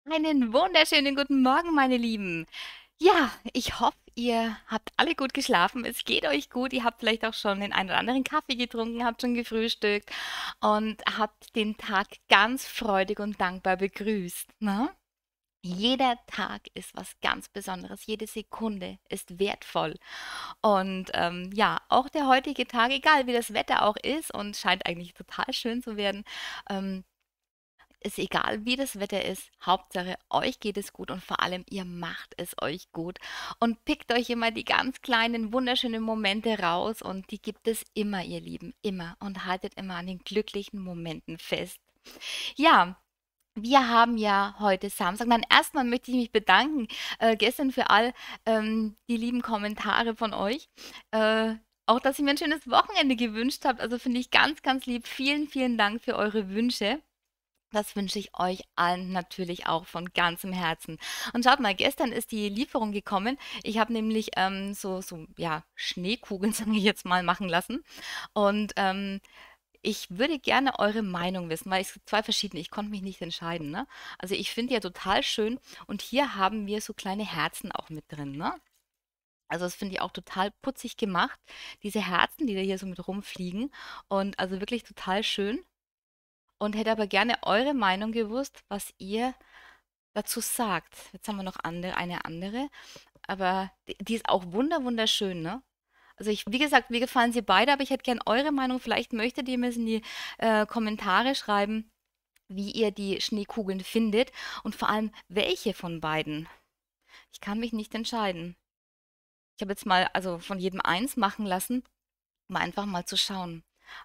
Einen wunderschönen guten Morgen, meine Lieben. Ja, ich hoffe, ihr habt alle gut geschlafen. Es geht euch gut. Ihr habt vielleicht auch schon den einen oder anderen Kaffee getrunken, habt schon gefrühstückt und habt den Tag ganz freudig und dankbar begrüßt, ne? Jeder Tag ist was ganz Besonderes. Jede Sekunde ist wertvoll. Und ja, auch der heutige Tag, egal wie das Wetter auch ist und scheint eigentlich total schön zu werden, ähm, ist egal, wie das Wetter ist. Hauptsache, euch geht es gut und vor allem, ihr macht es euch gut. Und pickt euch immer die ganz kleinen, wunderschönen Momente raus und die gibt es immer, ihr Lieben, immer. Und haltet immer an den glücklichen Momenten fest. Ja, wir haben ja heute Samstag. Dann erstmal möchte ich mich bedanken, gestern für all die lieben Kommentare von euch. Äh, auch, dass ihr mir ein schönes Wochenende gewünscht habt. Also finde ich ganz, ganz lieb. Vielen, vielen Dank für eure Wünsche. Das wünsche ich euch allen natürlich auch von ganzem Herzen. Und schaut mal, gestern ist die Lieferung gekommen. Ich habe nämlich ja, Schneekugeln, sage ich jetzt mal, machen lassen. Und ich würde gerne eure Meinung wissen, weil es gibt zwei verschiedene. Ich konnte mich nicht entscheiden, ne? Also ich finde die ja total schön. Und hier haben wir so kleine Herzen auch mit drin, ne? Also das finde ich auch total putzig gemacht. Diese Herzen, die da hier so mit rumfliegen. Und also wirklich total schön und hätte aber gerne eure Meinung gewusst, was ihr dazu sagt. Jetzt haben wir noch eine andere, aber die ist auch wunderschön, ne? Also ich, wie gesagt, mir gefallen sie beide, aber ich hätte gern eure Meinung. Vielleicht möchtet ihr mir es in die Kommentare schreiben, wie ihr die Schneekugeln findet und vor allem welche von beiden. Ich kann mich nicht entscheiden. Ich habe jetzt mal also von jedem eins machen lassen, um einfach mal zu schauen.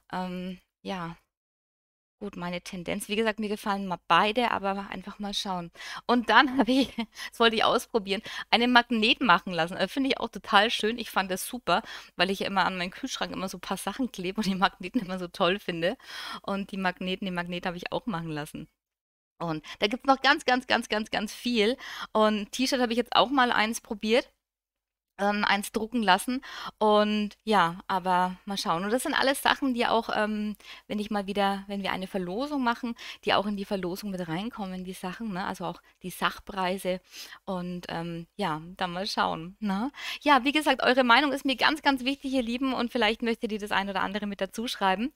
Ja. Gut, meine Tendenz, wie gesagt, mir gefallen mal beide, aber einfach mal schauen. Und dann habe ich, das wollte ich ausprobieren, einen Magnet machen lassen. Finde ich auch total schön. Ich fand das super, weil ich ja immer an meinen Kühlschrank immer so ein paar Sachen klebe und die Magneten immer so toll finde. Und den Magnet habe ich auch machen lassen. Und da gibt es noch ganz viel. Und T-Shirt habe ich jetzt auch mal eins probiert, eins drucken lassen. Und ja, aber mal schauen. Und das sind alles Sachen, die auch, wenn ich mal wieder, wenn wir eine Verlosung machen, die auch in die Verlosung mit reinkommen, die Sachen, ne? Also auch die Sachpreise. Und ja, dann mal schauen. Ne? Ja, wie gesagt, eure Meinung ist mir ganz wichtig, ihr Lieben. Und vielleicht möchtet ihr das ein oder andere mit dazu schreiben.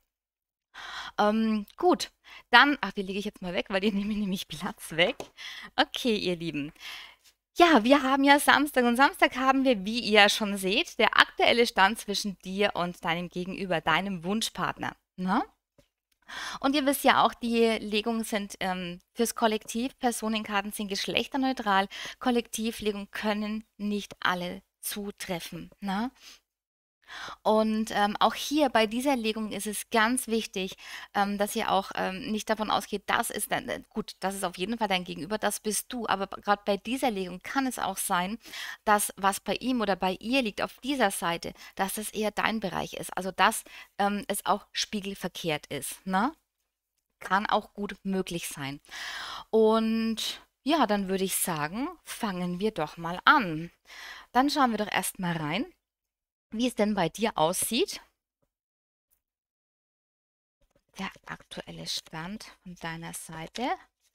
Gut, dann, ach, die lege ich jetzt mal weg, weil die nehmen nämlich Platz weg. Okay, ihr Lieben. Ja, wir haben ja Samstag und Samstag haben wir, wie ihr ja schon seht, der aktuelle Stand zwischen dir und deinem Gegenüber, deinem Wunschpartner. Ne? Und ihr wisst ja auch, die Legungen sind fürs Kollektiv, Personenkarten sind geschlechterneutral, Kollektivlegungen können nicht alle zutreffen. Ne? Und auch hier bei dieser Legung ist es ganz wichtig, dass ihr auch nicht davon ausgeht, das ist dann, gut, das ist auf jeden Fall dein Gegenüber, das bist du. Aber gerade bei dieser Legung kann es auch sein, dass was bei ihm oder bei ihr liegt auf dieser Seite, dass das eher dein Bereich ist. Also dass es auch spiegelverkehrt ist. Ne? Kann auch gut möglich sein. Und ja, dann würde ich sagen, fangen wir doch mal an. Dann schauen wir doch erst mal rein, wie es denn bei dir aussieht. Der aktuelle Stand von deiner Seite.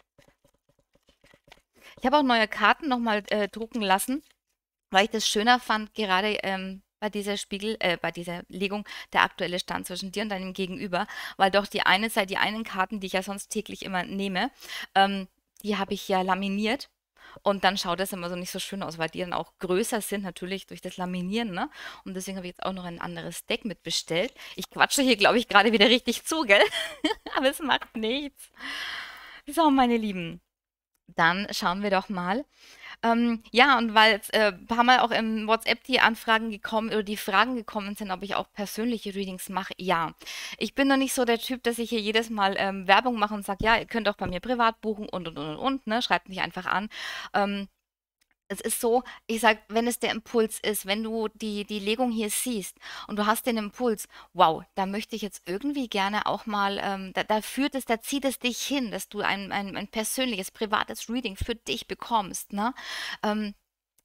Ich habe auch neue Karten nochmal drucken lassen, weil ich das schöner fand, gerade bei dieser bei dieser Legung, der aktuelle Stand zwischen dir und deinem Gegenüber, weil doch die eine Seite, die einen Karten, die ich ja sonst täglich immer nehme, die habe ich ja laminiert. Und dann schaut das immer so nicht so schön aus, weil die dann auch größer sind, natürlich durch das Laminieren, ne? Und deswegen habe ich jetzt auch noch ein anderes Deck mitbestellt. Ich quatsche hier, glaube ich, gerade wieder richtig zu, gell? Aber es macht nichts. So, meine Lieben, dann schauen wir doch mal. Ja, und weil jetzt ein paar Mal auch im WhatsApp die Anfragen gekommen oder die Fragen gekommen sind, ob ich auch persönliche Readings mache, ja. Ich bin noch nicht so der Typ, dass ich hier jedes Mal Werbung mache und sage, ja, ihr könnt auch bei mir privat buchen und, ne? Schreibt mich einfach an. Ähm, Es ist so, ich sag, wenn es der Impuls ist, wenn du die Legung hier siehst und du hast den Impuls, wow, da möchte ich jetzt irgendwie gerne auch mal, da führt es, da zieht es dich hin, dass du ein persönliches, privates Reading für dich bekommst, ne? Ähm,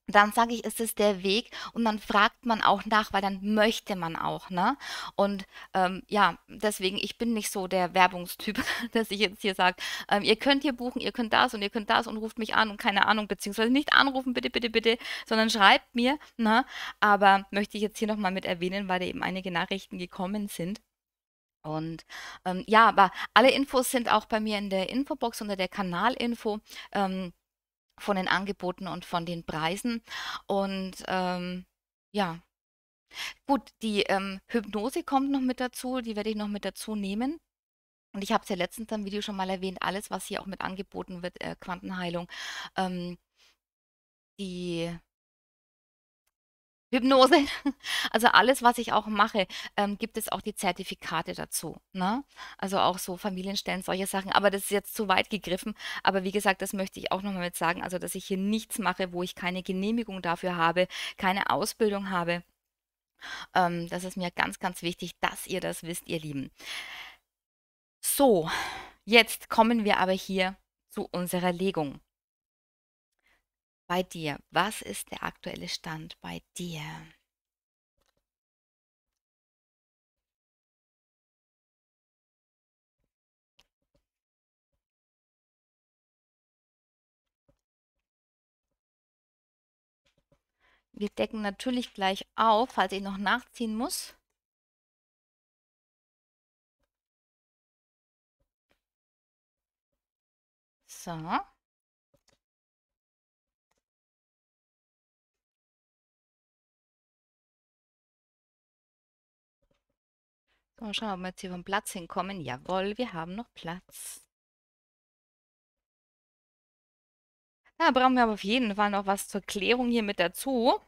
Dann sage ich, ist es der Weg und dann fragt man auch nach, weil dann möchte man auch, ne? Und ja, deswegen, ich bin nicht so der Werbungstyp, dass ich jetzt hier sage, ihr könnt hier buchen, ihr könnt das und ihr könnt das und ruft mich an und keine Ahnung, beziehungsweise nicht anrufen, bitte, bitte, bitte, sondern schreibt mir, ne? Aber möchte ich jetzt hier nochmal mit erwähnen, weil da eben einige Nachrichten gekommen sind. Und ja, aber alle Infos sind auch bei mir in der Infobox unter der Kanalinfo. Von den Angeboten und von den Preisen. Und ja, gut, die Hypnose kommt noch mit dazu, die werde ich noch mit dazu nehmen. Und ich habe es ja letztens im Video schon mal erwähnt, alles, was hier auch mit angeboten wird, Quantenheilung, ähm, die Hypnose, also alles, was ich auch mache, gibt es auch die Zertifikate dazu, ne? Also auch so Familienstellen, solche Sachen. Aber das ist jetzt zu weit gegriffen. Aber wie gesagt, das möchte ich auch noch mal mit sagen, also dass ich hier nichts mache, wo ich keine Genehmigung dafür habe, keine Ausbildung habe. Das ist mir ganz, ganz wichtig, dass ihr das wisst, ihr Lieben. So, jetzt kommen wir aber hier zu unserer Legung. Bei dir, was ist der aktuelle Stand bei dir? Wir decken natürlich gleich auf, falls ich noch nachziehen muss. So. So, schauen wir, ob wir jetzt hier vom Platz hinkommen. Jawohl, wir haben noch Platz. Da brauchen wir aber auf jeden Fall noch was zur Klärung hier mit dazu.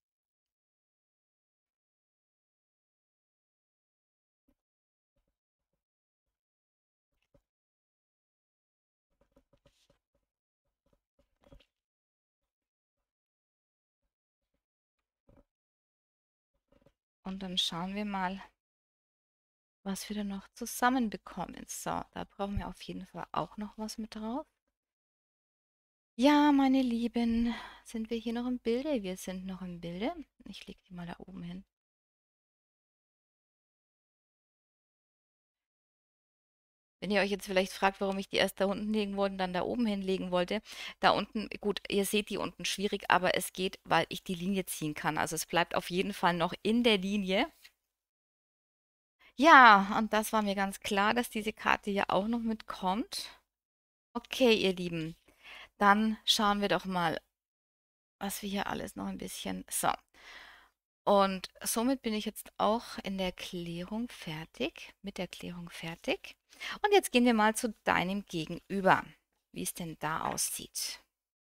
Und dann schauen wir mal, was wir da noch zusammenbekommen. So, da brauchen wir auf jeden Fall auch noch was mit drauf. Ja, meine Lieben, sind wir hier noch im Bilde? Wir sind noch im Bilde. Ich lege die mal da oben hin. Wenn ihr euch jetzt vielleicht fragt, warum ich die erst da unten legen wollte und dann da oben hinlegen wollte, da unten, gut, ihr seht die unten schwierig, aber es geht, weil ich die Linie ziehen kann. Also es bleibt auf jeden Fall noch in der Linie. Ja, und das war mir ganz klar, dass diese Karte hier auch noch mitkommt. Okay, ihr Lieben, dann schauen wir doch mal, was wir hier alles noch ein bisschen. So, und somit bin ich jetzt auch in der Klärung fertig, mit der Klärung fertig. Und jetzt gehen wir mal zu deinem Gegenüber, wie es denn da aussieht.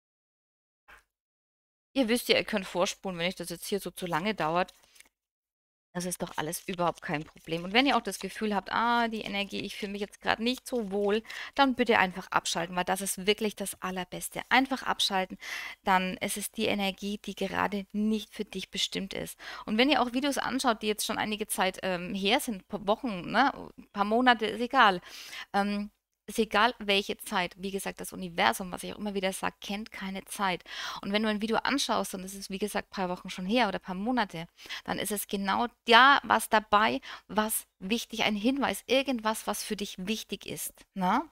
Ihr wisst ja, ihr könnt vorspulen, wenn euch das jetzt hier so zu lange dauert. Das ist doch alles überhaupt kein Problem. Und wenn ihr auch das Gefühl habt, die Energie, ich fühle mich jetzt gerade nicht so wohl, dann bitte einfach abschalten, weil das ist wirklich das Allerbeste. Einfach abschalten, dann ist es die Energie, die gerade nicht für dich bestimmt ist. Und wenn ihr auch Videos anschaut, die jetzt schon einige Zeit her sind, paar Wochen, ne, paar Monate, ist egal welche Zeit. Wie gesagt, das Universum, was ich auch immer wieder sage, kennt keine Zeit. Und wenn du ein Video anschaust und es ist, wie gesagt, paar Wochen schon her oder paar Monate, dann ist es genau da was dabei, was wichtig, ein Hinweis, irgendwas, was für dich wichtig ist. Ne?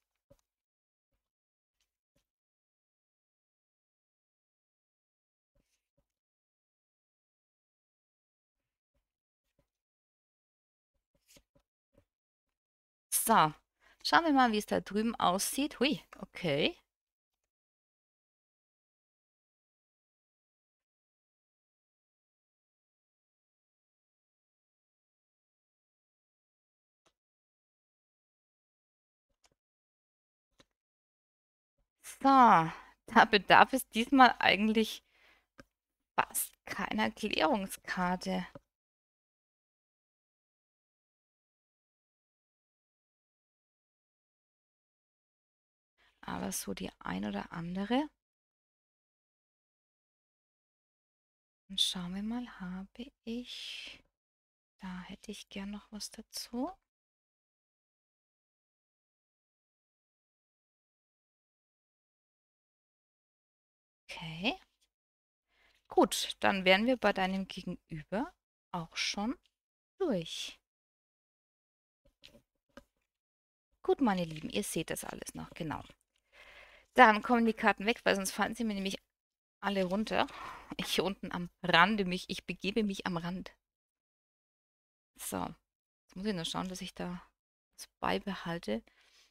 So, schauen wir mal, wie es da drüben aussieht. Hui, okay. So, da bedarf es diesmal eigentlich fast keiner Klärungskarte. Aber so die ein oder andere. Und schauen wir mal, habe ich. Da hätte ich gern noch was dazu. Okay. Gut, dann wären wir bei deinem Gegenüber auch schon durch. Gut, meine Lieben, ihr seht das alles noch, genau. Dann kommen die Karten weg, weil sonst fallen sie mir nämlich alle runter. Ich hier unten am Rande ich begebe mich am Rand. So, jetzt muss ich nur schauen, dass ich da das beibehalte,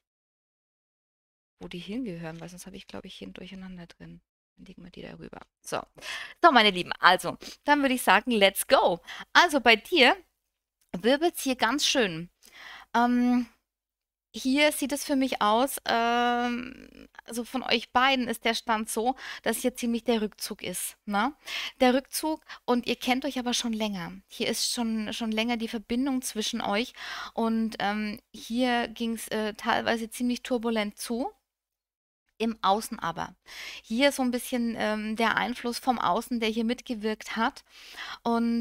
wo die hingehören, weil sonst habe ich, glaube ich, hier ein Durcheinander drin. Dann legen wir die da rüber. So. So, meine Lieben, also, dann würde ich sagen, let's go. Also bei dir wirbelt es hier ganz schön. Ähm, Hier sieht es für mich aus, also von euch beiden ist der Stand so, dass hier ziemlich der Rückzug ist, ne? Der Rückzug und ihr kennt euch aber schon länger. Hier ist schon länger die Verbindung zwischen euch und hier ging es teilweise ziemlich turbulent zu. Im Außen aber. Hier so ein bisschen der Einfluss vom Außen, der hier mitgewirkt hat. Und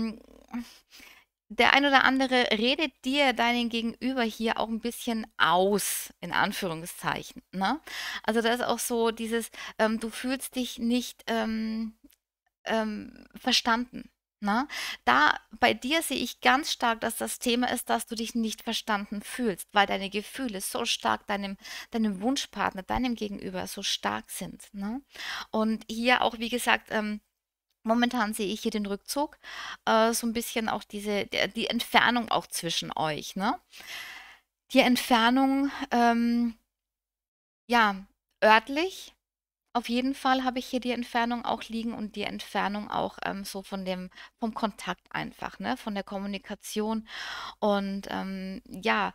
der ein oder andere redet dir deinen Gegenüber hier auch ein bisschen aus, in Anführungszeichen, ne? Also, da ist auch so dieses, du fühlst dich nicht, verstanden, ne? Da bei dir sehe ich ganz stark, dass das Thema ist, dass du dich nicht verstanden fühlst, weil deine Gefühle so stark deinem Wunschpartner, deinem Gegenüber so stark sind, ne? Und hier auch, wie gesagt, momentan sehe ich hier den Rückzug, so ein bisschen auch die Entfernung auch zwischen euch, ne? Die Entfernung, ja, örtlich auf jeden Fall habe ich hier die Entfernung auch liegen und die Entfernung auch, so vom Kontakt einfach, ne, von der Kommunikation. Und, ja,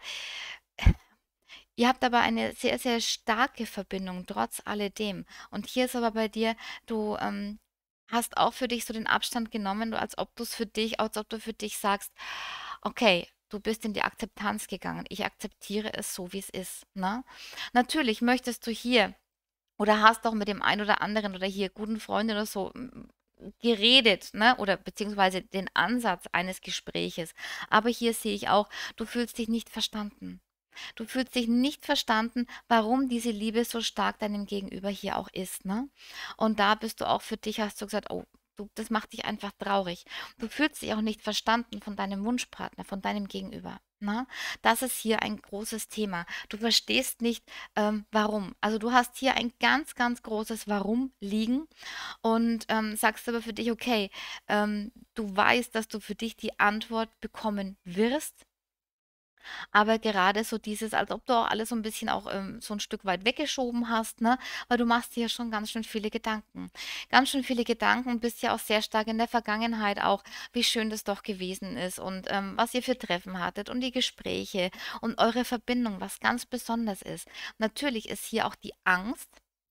ihr habt aber eine sehr, sehr starke Verbindung trotz alledem. Und hier ist aber bei dir, du, hast auch für dich so den Abstand genommen, du als ob du für dich sagst: „Okay, du bist in die Akzeptanz gegangen. Ich akzeptiere es so, wie es ist“, ne? Natürlich möchtest du hier oder hast auch mit dem einen oder anderen oder hier guten Freunden oder so geredet, ne? Oder beziehungsweise den Ansatz eines Gespräches. Aber hier sehe ich auch, du fühlst dich nicht verstanden. Du fühlst dich nicht verstanden, warum diese Liebe so stark deinem Gegenüber hier auch ist, ne? Und da bist du auch für dich, hast du gesagt, oh, das macht dich einfach traurig. Du fühlst dich auch nicht verstanden von deinem Wunschpartner, von deinem Gegenüber. Ne? Das ist hier ein großes Thema. Du verstehst nicht, warum. Also du hast hier ein ganz, ganz großes Warum liegen und sagst aber für dich, okay, du weißt, dass du für dich die Antwort bekommen wirst, aber gerade so dieses, als ob du auch alles so ein bisschen auch, so ein Stück weit weggeschoben hast, ne? Weil du machst dir ja schon ganz schön viele Gedanken. Ganz schön viele Gedanken und bist ja auch sehr stark in der Vergangenheit auch, wie schön das doch gewesen ist und, was ihr für Treffen hattet und die Gespräche und eure Verbindung, was ganz besonders ist. Natürlich ist hier auch die Angst,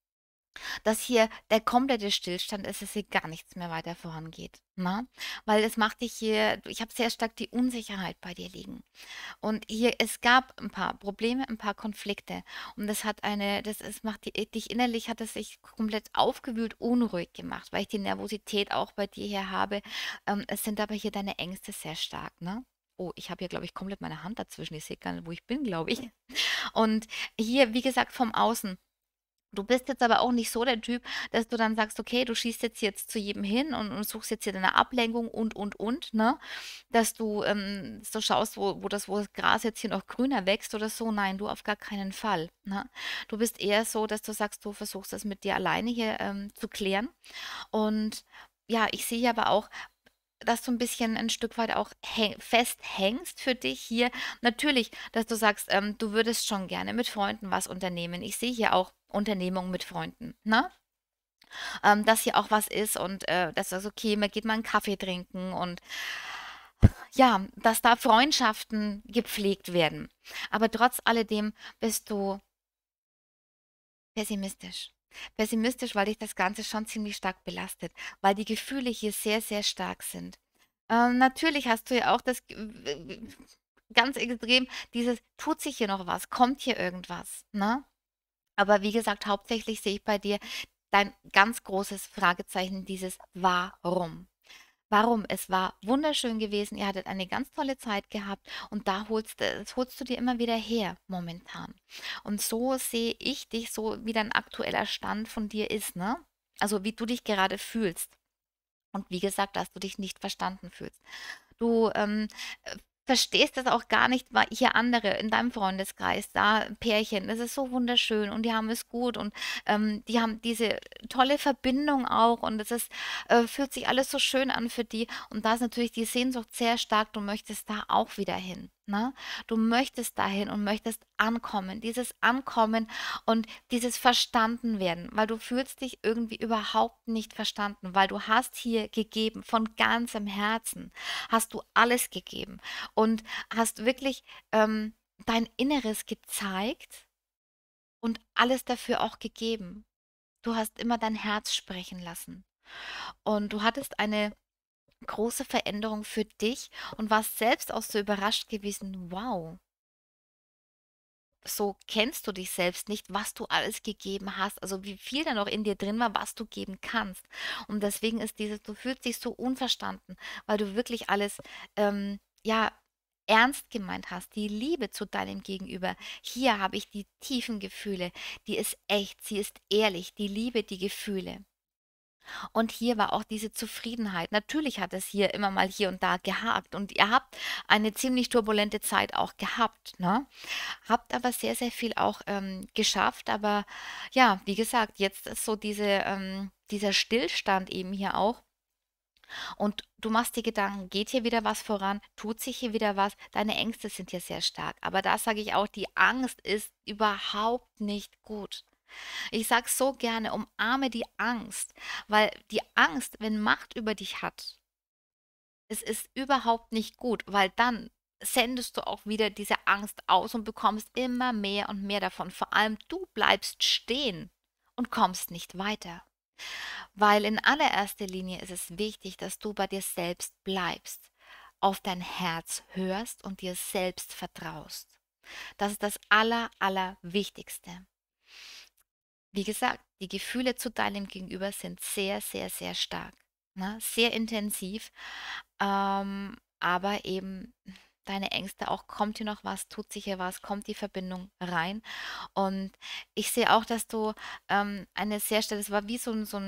dass hier der komplette Stillstand ist, dass hier gar nichts mehr weiter vorangeht, ne? Weil es macht dich hier ich habe sehr stark die Unsicherheit bei dir liegen. Und hier es gab ein paar Probleme, ein paar Konflikte und das es macht dich innerlich hat es sich komplett aufgewühlt, unruhig gemacht, weil ich die Nervosität auch bei dir hier habe. Es sind aber hier deine Ängste sehr stark, ne? Oh, ich habe hier, glaube ich, komplett meine Hand dazwischen. Ich sehe gar nicht, wo ich bin, glaube ich. Und hier, wie gesagt, vom Außen. Du bist jetzt aber auch nicht so der Typ, dass du dann sagst: „Okay, du schießt jetzt zu jedem hin und suchst jetzt hier deine Ablenkung und“, ne? Dass du, so schaust, wo das Gras jetzt hier noch grüner wächst oder so. Nein, du auf gar keinen Fall, ne? Du bist eher so, dass du sagst, du versuchst das mit dir alleine hier, zu klären. Und ja, ich sehe aber auch, dass du ein bisschen ein Stück weit auch festhängst für dich hier. Natürlich, dass du sagst, du würdest schon gerne mit Freunden was unternehmen. Ich sehe hier auch Unternehmung mit Freunden, ne? Dass hier auch was ist und, dass du sagst: „Okay, man geht mal einen Kaffee trinken“ und ja, dass da Freundschaften gepflegt werden. Aber trotz alledem bist du pessimistisch. Pessimistisch, weil dich das Ganze schon ziemlich stark belastet, weil die Gefühle hier sehr, sehr stark sind. Natürlich hast du ja auch das ganz extrem dieses: „Tut sich hier noch was? Kommt hier irgendwas?“, ne? Aber wie gesagt, hauptsächlich sehe ich bei dir dein ganz großes Fragezeichen, dieses Warum. Warum? Es war wunderschön gewesen, ihr hattet eine ganz tolle Zeit gehabt und das holst du dir immer wieder her momentan. Und so sehe ich dich, so wie dein aktueller Stand von dir ist, ne? Also wie du dich gerade fühlst. Und wie gesagt, dass du dich nicht verstanden fühlst. Du verstehst das auch gar nicht, weil hier andere in deinem Freundeskreis, da Pärchen, das ist so wunderschön und die haben es gut und die haben diese tolle Verbindung auch und fühlt sich alles so schön an für die. Und da ist natürlich die Sehnsucht sehr stark, du möchtest da auch wieder hin. Ne? Du möchtest dahin und möchtest ankommen, dieses Ankommen und dieses Verstandenwerden, weil du fühlst dich irgendwie überhaupt nicht verstanden, weil du hast hier gegeben, von ganzem Herzen hast du alles gegeben und hast wirklich dein Inneres gezeigt und alles dafür auch gegeben. Du hast immer dein Herz sprechen lassen und du hattest eine große Veränderung für dich und warst selbst auch so überrascht gewesen, wow, so kennst du dich selbst nicht, was du alles gegeben hast, also wie viel da noch in dir drin war, was du geben kannst. Und deswegen ist du fühlst dich so unverstanden, weil du wirklich alles, ja, ernst gemeint hast, die Liebe zu deinem Gegenüber. Hier habe ich die tiefen Gefühle, die ist echt, sie ist ehrlich, die Liebe, die Gefühle. Und hier war auch diese Zufriedenheit. Natürlich hat es hier immer mal hier und da gehakt und ihr habt eine ziemlich turbulente Zeit auch gehabt, ne? Habt aber sehr, sehr viel auch geschafft. Aber ja, wie gesagt, jetzt ist so dieser Stillstand eben hier auch. Und du machst dir Gedanken, geht hier wieder was voran? Tut sich hier wieder was? Deine Ängste sind hier sehr stark. Aber da sage ich auch, die Angst ist überhaupt nicht gut. Ich sage so gerne, umarme die Angst, weil die Angst, wenn Macht über dich hat, es ist überhaupt nicht gut, weil dann sendest du auch wieder diese Angst aus und bekommst immer mehr und mehr davon. Vor allem du bleibst stehen und kommst nicht weiter. Weil in allererster Linie ist es wichtig, dass du bei dir selbst bleibst, auf dein Herz hörst und dir selbst vertraust. Das ist das Allerwichtigste. Wie gesagt, die Gefühle zu deinem Gegenüber sind sehr, sehr, sehr stark, ne? Sehr intensiv, aber eben deine Ängste auch, kommt hier noch was, tut sich hier was, kommt die Verbindung rein. Und ich sehe auch, dass du eine sehr starke, es war wie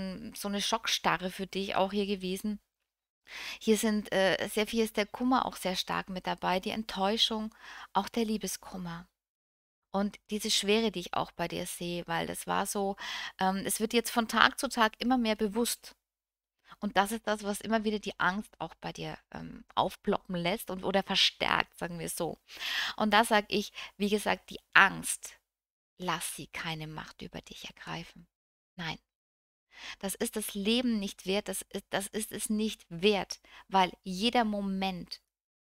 so eine Schockstarre für dich auch hier gewesen. Hier sind sehr viel ist der Kummer auch sehr stark mit dabei, die Enttäuschung, auch der Liebeskummer. Und diese Schwere, die ich auch bei dir sehe, weil das war so, es wird jetzt von Tag zu Tag immer mehr bewusst. Und das ist das, was immer wieder die Angst auch bei dir aufploppen lässt und oder verstärkt, sagen wir so. Und da sage ich, wie gesagt, die Angst, lass sie keine Macht über dich ergreifen. Nein, das ist das Leben nicht wert, das ist es nicht wert, weil jeder Moment,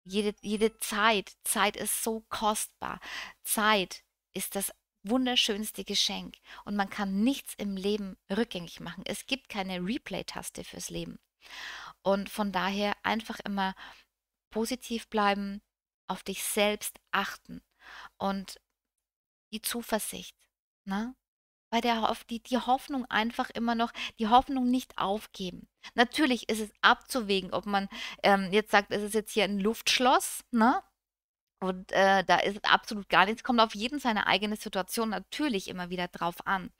jede Zeit ist so kostbar. Zeit ist das wunderschönste Geschenk und man kann nichts im Leben rückgängig machen. Es gibt keine Replay-Taste fürs Leben. Und von daher einfach immer positiv bleiben, auf dich selbst achten und die Zuversicht, ne? Bei der die Hoffnung einfach immer noch die Hoffnung nicht aufgeben. Natürlich ist es abzuwägen, ob man, jetzt sagt, es ist jetzt hier ein Luftschloss, ne? Und, da ist absolut gar nichts, kommt auf jeden seine eigene Situation natürlich immer wieder drauf an.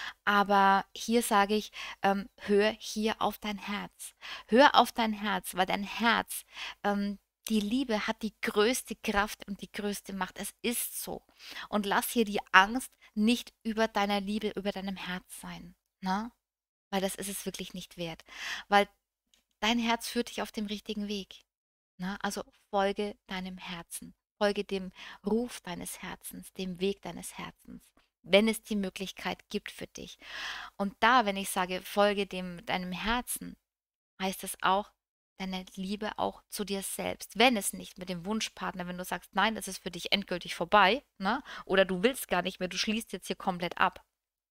Aber hier sage ich, hör hier auf dein Herz. Hör auf dein Herz, weil dein Herz, die Liebe hat die größte Kraft und die größte Macht. Es ist so. Und lass hier die Angst nicht über deiner Liebe, über deinem Herz sein, ne? Weil das ist es wirklich nicht wert. Weil dein Herz führt dich auf dem richtigen Weg. Ne? Also folge deinem Herzen, folge dem Ruf deines Herzens, dem Weg deines Herzens, wenn es die Möglichkeit gibt für dich. Und da, wenn ich sage, folge deinem Herzen, heißt es auch, deine Liebe auch zu dir selbst. Wenn es nicht mit dem Wunschpartner, wenn du sagst, nein, das ist für dich endgültig vorbei, ne? Oder du willst gar nicht mehr, du schließt jetzt hier komplett ab.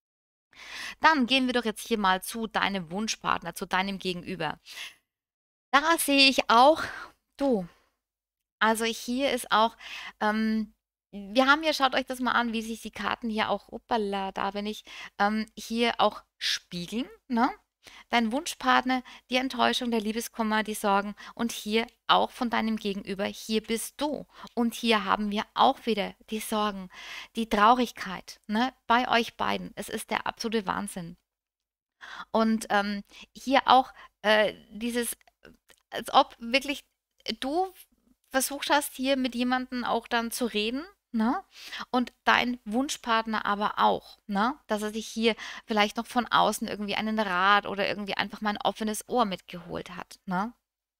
Dann gehen wir doch jetzt hier mal zu deinem Wunschpartner, zu deinem Gegenüber. Da sehe ich auch, du, also hier ist auch, wir haben hier, schaut euch das mal an, wie sich die Karten hier auch, uppala, da bin ich, hier auch spiegeln, ne? Dein Wunschpartner, die Enttäuschung, der Liebeskummer, die Sorgen und hier auch von deinem Gegenüber, hier bist du. Und hier haben wir auch wieder die Sorgen, die Traurigkeit, ne? Bei euch beiden. Es ist der absolute Wahnsinn. Und hier auch dieses, als ob wirklich du versucht hast, hier mit jemandem auch dann zu reden, ne? Und dein Wunschpartner aber auch, ne? Dass er sich hier vielleicht noch von außen irgendwie einen Rat oder irgendwie einfach mal ein offenes Ohr mitgeholt hat, ne?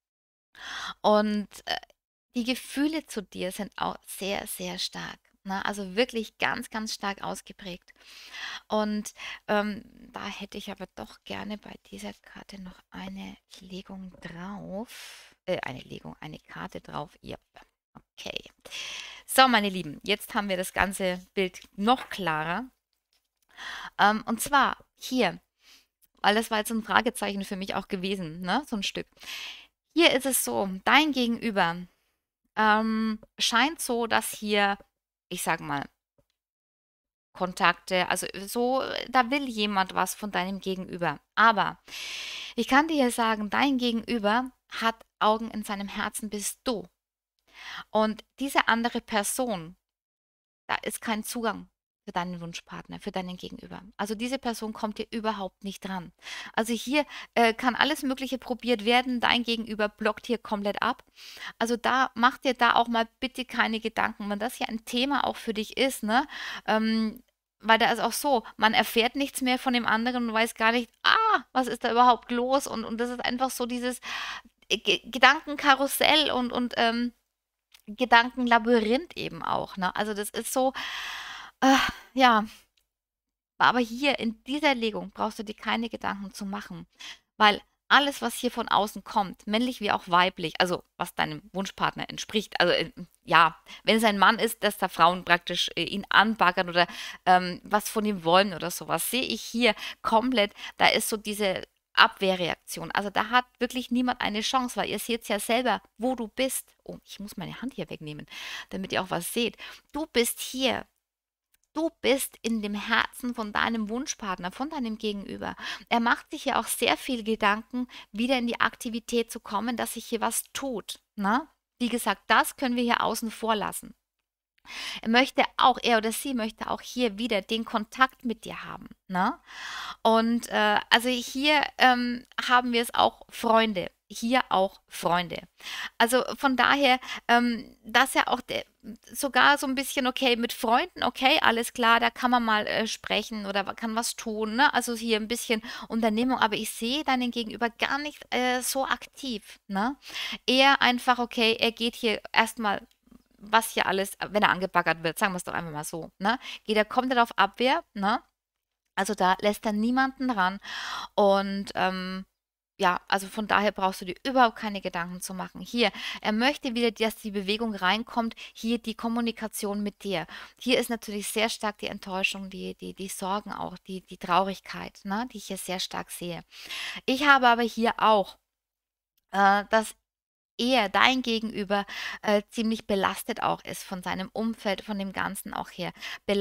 Und die Gefühle zu dir sind auch sehr, sehr stark. Ne? Also wirklich ganz, ganz stark ausgeprägt. Und da hätte ich aber doch gerne bei dieser Karte noch eine Legung drauf. Eine Legung, eine Karte drauf. Ja, okay. So, meine Lieben, jetzt haben wir das ganze Bild noch klarer. Und zwar hier, weil das war jetzt so ein Fragezeichen für mich auch gewesen, ne? So ein Stück. Hier ist es so, dein Gegenüber scheint so, dass hier, ich sag mal, Kontakte, also so, da will jemand was von deinem Gegenüber. Aber ich kann dir ja sagen, dein Gegenüber hat Augen in seinem Herzen bist du. Und diese andere Person, da ist kein Zugang für deinen Wunschpartner, für deinen Gegenüber. Also diese Person kommt dir überhaupt nicht dran. Also hier kann alles Mögliche probiert werden, dein Gegenüber blockt hier komplett ab. Also da mach dir da auch mal bitte keine Gedanken, wenn das hier ein Thema auch für dich ist, ne? Weil da ist auch so, man erfährt nichts mehr von dem anderen und weiß gar nicht, was ist da überhaupt los? Und das ist einfach so dieses Gedankenkarussell und Gedankenlabyrinth eben auch, ne? Also das ist so, äh, ja, aber hier in dieser Legung brauchst du dir keine Gedanken zu machen, weil alles, was hier von außen kommt, männlich wie auch weiblich, also was deinem Wunschpartner entspricht, also ja, wenn es ein Mann ist, dass da Frauen praktisch ihn anbaggern oder was von ihm wollen oder sowas, sehe ich hier komplett, da ist so diese Abwehrreaktion. Also da hat wirklich niemand eine Chance, weil ihr seht ja selber, wo du bist. Oh, ich muss meine Hand hier wegnehmen, damit ihr auch was seht. Du bist hier. Du bist in dem Herzen von deinem Wunschpartner, von deinem Gegenüber. Er macht sich ja auch sehr viel Gedanken, wieder in die Aktivität zu kommen, dass sich hier was tut. Ne? Wie gesagt, das können wir hier außen vor lassen. Er oder sie möchte auch hier wieder den Kontakt mit dir haben. Ne? Und also hier haben wir es auch Freunde. Hier auch Freunde. Also von daher, dass ja auch sogar so ein bisschen, okay, mit Freunden, okay, alles klar, da kann man mal sprechen oder kann was tun, ne? Also hier ein bisschen Unternehmung, aber ich sehe deinen Gegenüber gar nicht so aktiv, ne? Eher einfach, okay, er geht hier erstmal, was hier alles, wenn er angebaggert wird, sagen wir es doch einfach mal so, ne? Kommt er auf Abwehr, ne? Also da lässt er niemanden ran. Und ja, also von daher brauchst du dir überhaupt keine Gedanken zu machen. Hier, er möchte wieder, dass die Bewegung reinkommt. Hier die Kommunikation mit dir. Hier ist natürlich sehr stark die Enttäuschung, die Sorgen auch, die Traurigkeit, ne, die ich hier sehr stark sehe. Ich habe aber hier auch, dass er, dein Gegenüber, ziemlich belastet auch ist von seinem Umfeld, von dem Ganzen auch her.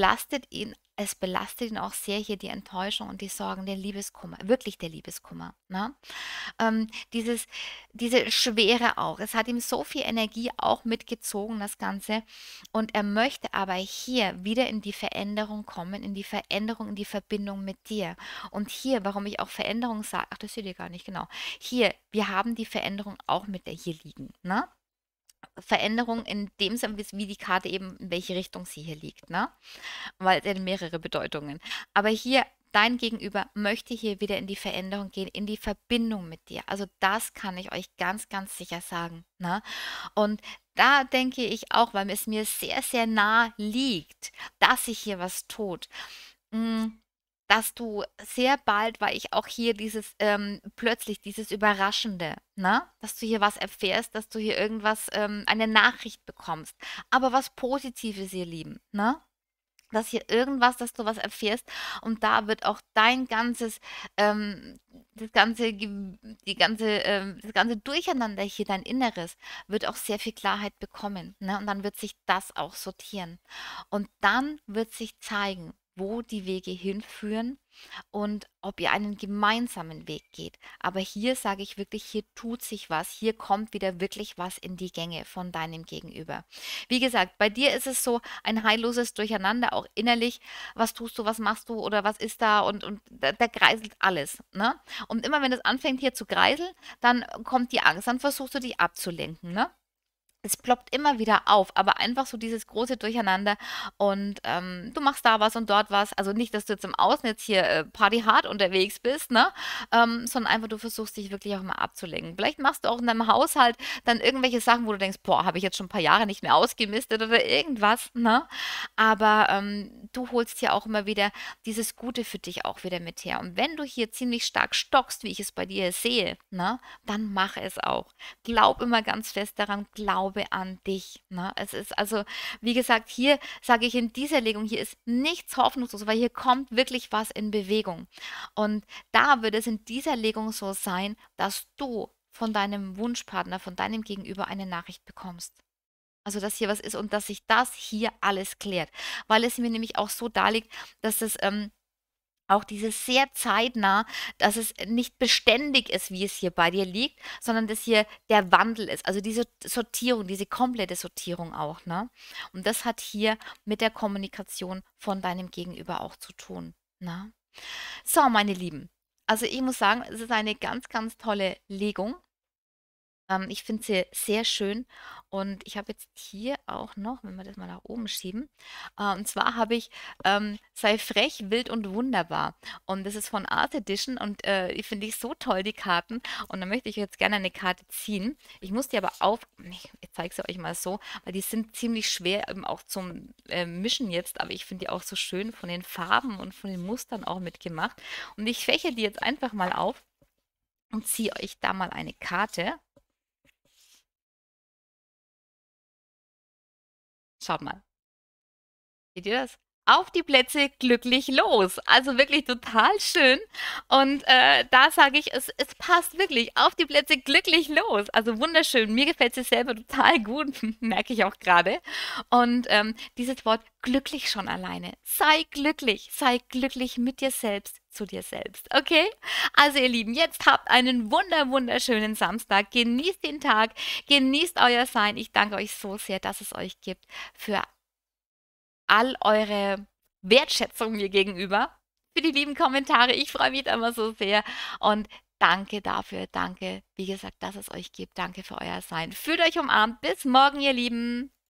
Es belastet ihn auch sehr hier die Enttäuschung und die Sorgen, der Liebeskummer, wirklich der Liebeskummer. Ne? Dieses, diese Schwere auch. Es hat ihm so viel Energie auch mitgezogen, das Ganze. Und er möchte aber hier wieder in die Veränderung kommen, in die Veränderung, in die Verbindung mit dir. Und hier, warum ich auch Veränderung sage, ach, das seht ihr gar nicht, genau. Hier, wir haben die Veränderung auch mit der hier liegen, ne? Veränderung in dem Sinne, wie die Karte eben, in welche Richtung sie hier liegt, ne? Weil es hat mehrere Bedeutungen. Aber hier, dein Gegenüber möchte hier wieder in die Veränderung gehen, in die Verbindung mit dir. Also das kann ich euch ganz, ganz sicher sagen, ne? Und da denke ich auch, weil es mir sehr, sehr nah liegt, dass sich hier was tut. mm, Dass du sehr bald, weil ich auch hier dieses plötzlich dieses Überraschende, ne? Dass du hier was erfährst, dass du hier irgendwas, eine Nachricht bekommst. Aber was Positives, ihr Lieben, ne? Dass hier irgendwas, dass du was erfährst und da wird auch dein ganzes, das ganze, das ganze Durcheinander hier, dein Inneres, wird auch sehr viel Klarheit bekommen, ne? Und dann wird sich das auch sortieren. Und dann wird sich zeigen, wo die Wege hinführen und ob ihr einen gemeinsamen Weg geht. Aber hier sage ich wirklich, hier tut sich was, hier kommt wieder wirklich was in die Gänge von deinem Gegenüber. Wie gesagt, bei dir ist es so ein heilloses Durcheinander, auch innerlich. Was tust du, was machst du oder was ist da? Und da kreiselt alles. Ne? Und immer wenn es anfängt hier zu kreiseln, dann kommt die Angst, dann versuchst du dich abzulenken. Ne? Es ploppt immer wieder auf, aber einfach so dieses große Durcheinander und du machst da was und dort was. Also nicht, dass du jetzt im Außen jetzt hier Party hard unterwegs bist, ne? Sondern einfach du versuchst dich wirklich auch mal abzulenken. Vielleicht machst du auch in deinem Haushalt dann irgendwelche Sachen, wo du denkst, boah, habe ich jetzt schon ein paar Jahre nicht mehr ausgemistet oder irgendwas, ne? Aber du holst ja auch immer wieder dieses Gute für dich auch wieder mit her. Und wenn du hier ziemlich stark stockst, wie ich es bei dir sehe, ne, dann mach es auch. Glaub immer ganz fest daran, glaube an dich. Ne? Es ist also, wie gesagt, hier sage ich in dieser Legung, hier ist nichts hoffnungslos, weil hier kommt wirklich was in Bewegung. Und da wird es in dieser Legung so sein, dass du von deinem Wunschpartner, von deinem Gegenüber eine Nachricht bekommst. Also, dass hier was ist und dass sich das hier alles klärt. Weil es mir nämlich auch so darlegt, dass es auch dieses sehr zeitnah, dass es nicht beständig ist, wie es hier bei dir liegt, sondern dass hier der Wandel ist. Also diese Sortierung, diese komplette Sortierung auch, ne? Und das hat hier mit der Kommunikation von deinem Gegenüber auch zu tun, ne? So, meine Lieben. Also ich muss sagen, es ist eine ganz, ganz tolle Legung. Ich finde sie sehr schön und ich habe jetzt hier auch noch, wenn wir das mal nach oben schieben, und zwar habe ich Sei frech, wild und wunderbar. Und das ist von Art Edition und die finde ich so toll, die Karten. Und da möchte ich jetzt gerne eine Karte ziehen. Ich muss die aber ich zeige sie euch mal so, weil die sind ziemlich schwer auch zum Mischen jetzt, aber ich finde die auch so schön von den Farben und von den Mustern auch mitgemacht. Und ich fäche die jetzt einfach mal auf und ziehe euch da mal eine Karte. Schaut mal. Seht ihr das? Auf die Plätze, glücklich los. Also wirklich total schön. Und da sage ich, es passt wirklich. Auf die Plätze, glücklich los. Also wunderschön. Mir gefällt es selber total gut, merke ich auch gerade. Und dieses Wort glücklich schon alleine. Sei glücklich mit dir selbst, zu dir selbst. Okay? Also ihr Lieben, jetzt habt einen wunderschönen Samstag. Genießt den Tag, genießt euer Sein. Ich danke euch so sehr, dass es euch gibt für all eure Wertschätzung mir gegenüber, für die lieben Kommentare. Ich freue mich da immer so sehr und danke dafür. Danke, wie gesagt, dass es euch gibt. Danke für euer Sein. Fühlt euch umarmt. Bis morgen, ihr Lieben.